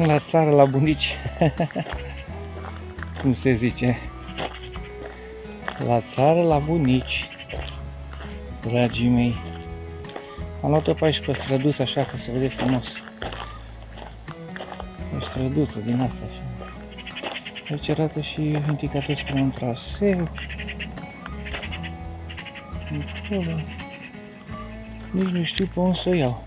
La țară, la bunici. Cum se zice? La țară, la bunici. Dragii mei. Am luat-o pe aici pe străduță, așa, că se vede frumos. O străduță din asta, așa. Aici arată și indicator spre un traseu. Acolo. Nici nu știu pe unde să o iau.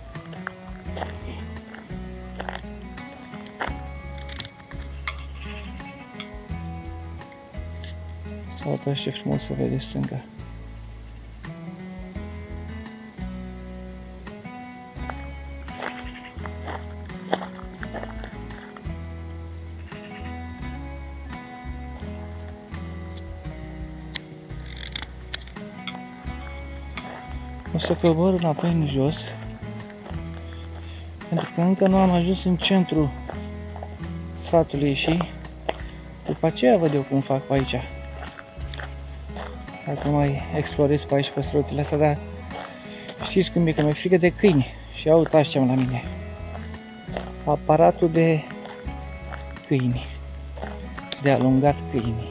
Uitați ce frumos se vede stânga. O să cobor înapoi în jos, pentru că încă nu am ajuns în centru satului și după aceea văd eu cum fac pe aici. Acum mai explorez pe aici pe străduțile astea, dar știți cum e, că mi-e frică de câini și au uitați la mine. Aparatul de câini, de alungat câinii.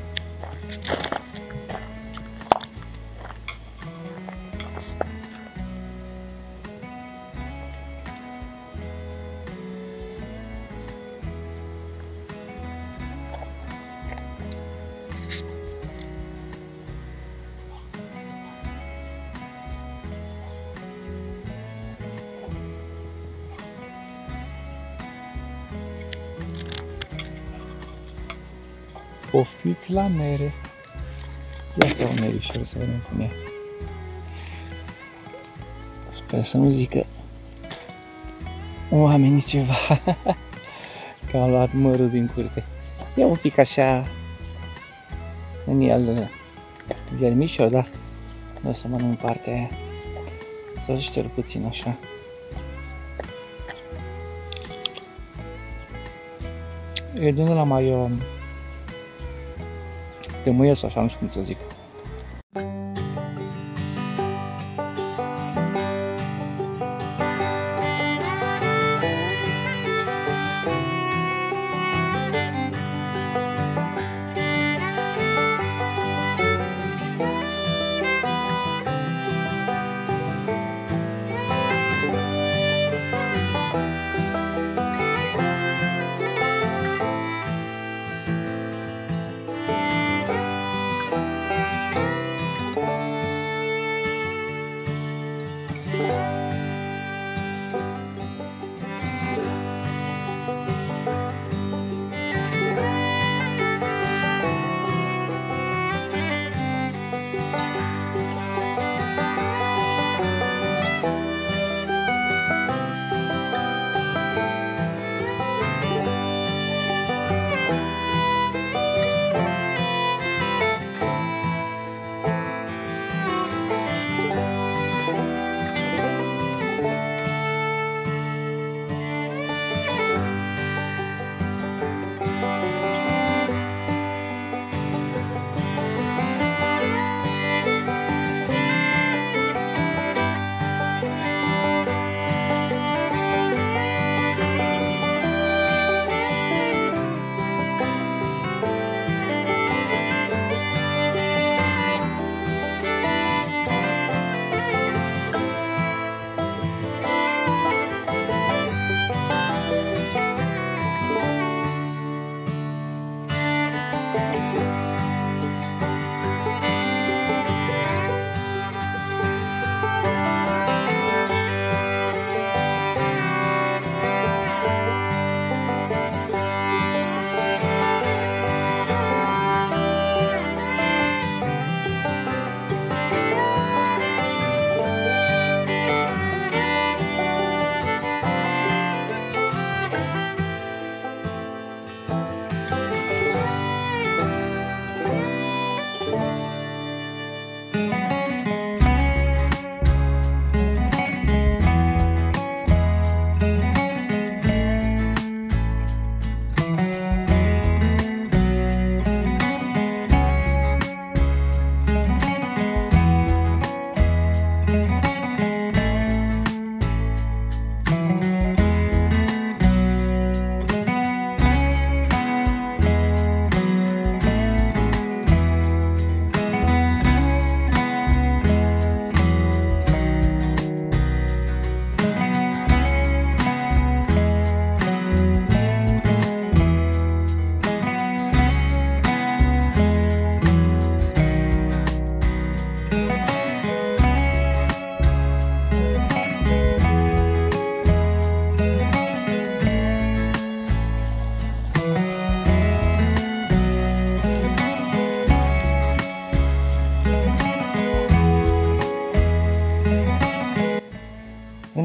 Poftiți la mere. Ia să iau merișor să vedem cum e. Sper să nu zică oamenii ceva. Că am luat mărul din curte. E un pic așa în el viermișor, da? O să mănânc partea aia. Să șterg puțin așa. E din ăla mai temuiesc așa, nu știu cum să zic.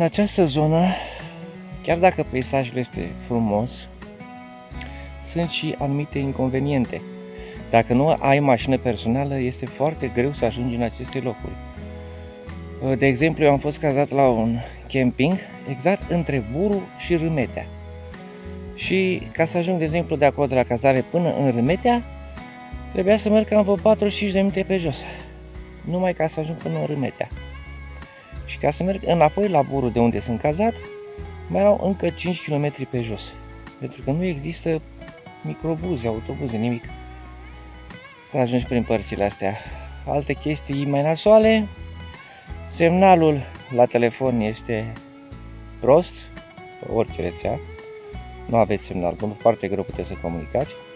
În această zonă, chiar dacă peisajul este frumos, sunt și anumite inconveniente. Dacă nu ai mașină personală, este foarte greu să ajungi în aceste locuri. De exemplu, eu am fost cazat la un camping exact între Buru și Râmetea. Și ca să ajung, de exemplu, de acolo de la cazare până în Râmetea, trebuia să merg cam vreo 45 de minute pe jos. Numai ca să ajung până în Râmetea. Și ca să merg înapoi la Buru, de unde sunt cazat, mai erau încă 5 km pe jos. Pentru că nu există microbuze, autobuze, nimic. Să ajungi prin părțile astea. Alte chestii mai nasoale, semnalul la telefon este prost, pe orice rețea. Nu aveți semnal bun, foarte greu puteți să comunicați.